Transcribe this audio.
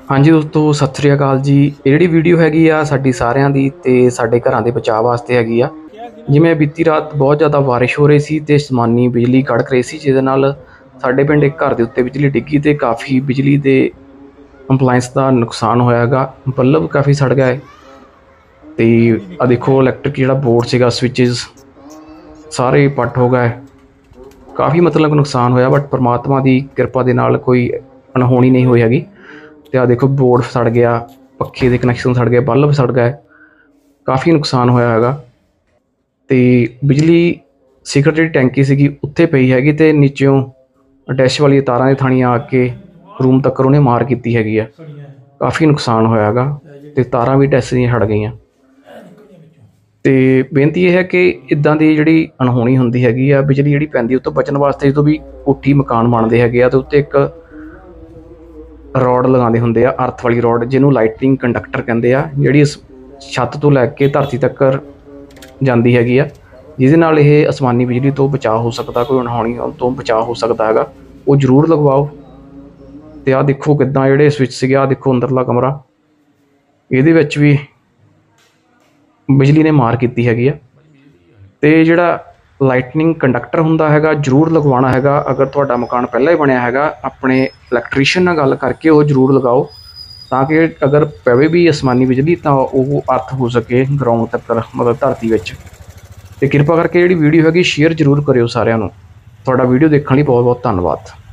हाँ जी दोस्तों, सत श्री अकाल जी। ਇਹ ਜਿਹੜੀ ਵੀਡੀਓ ਹੈਗੀ ਆ ਸਾਡੀ ਸਾਰਿਆਂ ਦੀ ਤੇ ਸਾਡੇ ਘਰਾਂ ਦੇ ਬਚਾਅ ਵਾਸਤੇ ਹੈਗੀ ਆ। ਜਿਵੇਂ ਬੀਤੀ ਰਾਤ ਬਹੁਤ ਜ਼ਿਆਦਾ ਬਾਰਿਸ਼ ਹੋ ਰਹੀ ਸੀ ਤੇ ਅਸਮਾਨੀ ਬਿਜਲੀ ਕੜਕ ਰਹੀ ਸੀ, ਜਿਹਦੇ ਨਾਲ ਸਾਡੇ ਪਿੰਡ ਇੱਕ ਘਰ ਦੇ ਉੱਤੇ ਬਿਜਲੀ ਡਿੱਗੀ ਤੇ ਕਾਫੀ ਬਿਜਲੀ ਦੇ ਕੰਪਲਾਈਂਸ ਦਾ ਨੁਕਸਾਨ ਹੋਇਆ ਹੈਗਾ। ਬੱਲਬ ਕਾਫੀ ਸੜ ਗਿਆ ਹੈ ਤੇ ਆ ਦੇਖੋ ਇਲੈਕਟ੍ਰਿਕ ਜਿਹੜਾ ਬੋਰਡ ਸੀਗਾ, ਸਵਿਚਜ਼ ਸਾਰੇ ਪੱਟ ਹੋ ਗਏ। ਕਾਫੀ मतलब ਨੁਕਸਾਨ ਹੋਇਆ, ਬਟ परमात्मा ਦੀ ਕਿਰਪਾ ਦੇ ਨਾਲ ਕੋਈ ਅਣਹੋਣੀ ਨਹੀਂ ਹੋਈ ਹੈਗੀ। ਤੇ ਆ ਦੇਖੋ ਬੋਰਡ ਸੜ ਗਿਆ, ਪੱਖੇ ਦੇ ਕਨੈਕਸ਼ਨ ਸੜ ਗਏ, ਬਲਬ ਸੜ ਗਏ, ਕਾਫੀ ਨੁਕਸਾਨ ਹੋਇਆ ਹੈਗਾ। ਤੇ ਬਿਜਲੀ ਸਿਖਰ ਜਿਹੜੀ ਟੈਂਕੀ ਸੀਗੀ ਉੱਥੇ ਪਈ ਹੈਗੀ ਤੇ ਨੀਚਿਓਂ ਡੈਸ਼ ਵਾਲੀ ਤਾਰਾਂ ਦੀ ਥਾਣੀਆਂ ਆ ਕੇ ਰੂਮ ਤੱਕ ਉਹਨੇ ਮਾਰ ਕੀਤੀ ਹੈਗੀ ਆ। ਕਾਫੀ ਨੁਕਸਾਨ ਹੋਇਆ ਹੈਗਾ ਤੇ ਤਾਰਾਂ ਵੀ ਡੈਸ਼ ਦੀਆਂ ਸੜ ਗਈਆਂ। ਤੇ ਬੇਨਤੀ ਇਹ ਹੈ ਕਿ ਇੱਦਾਂ ਦੀ ਜਿਹੜੀ ਅਣਹੋਣੀ ਹੁੰਦੀ ਹੈਗੀ ਆ, ਬਿਜਲੀ ਜਿਹੜੀ ਪੈਂਦੀ ਉਹ ਤੋਂ ਬਚਣ ਵਾਸਤੇ ਜਦੋਂ ਵੀ ਕੋਠੀ ਮਕਾਨ ਬਣਦੇ ਹੈਗੇ ਆ ਤੇ ਉੱਤੇ ਇੱਕ ਰੋਡ ਲਗਾਉਂਦੇ ਹੁੰਦੇ ਆ, ਅਰਥ ਵਾਲੀ ਰੋਡ, ਜਿਹਨੂੰ ਲਾਈਟਿੰਗ ਕੰਡਕਟਰ ਕਹਿੰਦੇ ਆ, ਜਿਹੜੀ ਇਸ ਛੱਤ ਤੋਂ ਲੈ ਕੇ ਧਰਤੀ ਤੱਕ ਜਾਂਦੀ ਹੈਗੀ ਆ, ਜਿਹਦੇ ਨਾਲ ਇਹ ਅਸਮਾਨੀ ਬਿਜਲੀ ਤੋਂ ਬਚਾਅ ਹੋ ਸਕਦਾ, ਕੋਈ ਅਣਹੋਣੀ ਤੋਂ ਬਚਾਅ ਹੋ ਸਕਦਾ ਹੈਗਾ। ਉਹ ਜ਼ਰੂਰ ਲਗਵਾਓ। ਤੇ ਆਹ ਦੇਖੋ ਕਿੱਦਾਂ ਜਿਹੜੇ ਸਵਿਚ ਸੀਗੇ, ਆਹ ਦੇਖੋ ਅੰਦਰਲਾ ਕਮਰਾ, ਇਹਦੇ ਵਿੱਚ ਵੀ ਬਿਜਲੀ ਨੇ ਮਾਰ ਕੀਤੀ ਹੈਗੀ ਆ। ਤੇ ਜਿਹੜਾ ਲਾਈਟਨਿੰਗ ਕੰਡਕਟਰ ਹੁੰਦਾ ਹੈਗਾ ਜ਼ਰੂਰ ਲਗਵਾਉਣਾ ਹੈਗਾ। ਅਗਰ ਤੁਹਾਡਾ ਮਕਾਨ ਪਹਿਲਾਂ ਹੀ ਬਣਿਆ ਹੈਗਾ, ਆਪਣੇ ਇਲੈਕਟ੍ਰੀਸ਼ੀਅਨ ਨਾਲ ਗੱਲ ਕਰਕੇ ਉਹ ਜ਼ਰੂਰ ਲਗਾਓ, ਤਾਂ ਕਿ ਅਗਰ ਪਵੇ ਵੀ ਅਸਮਾਨੀ ਬਿਜਲੀ ਤਾਂ ਉਹ ਅਰਥ ਹੋ ਸਕੇ ਗਰਾਊਂਡ ਤੱਕ, ਮਤਲਬ ਧਰਤੀ ਵਿੱਚ। ਤੇ ਕਿਰਪਾ ਕਰਕੇ ਜਿਹੜੀ ਵੀਡੀਓ ਹੈਗੀ ਸ਼ੇਅਰ ਜ਼ਰੂਰ ਕਰਿਓ ਸਾਰਿਆਂ ਨੂੰ। ਤੁਹਾਡਾ ਵੀਡੀਓ ਦੇਖਣ ਲਈ ਬਹੁਤ ਬਹੁਤ ਧੰਨਵਾਦ।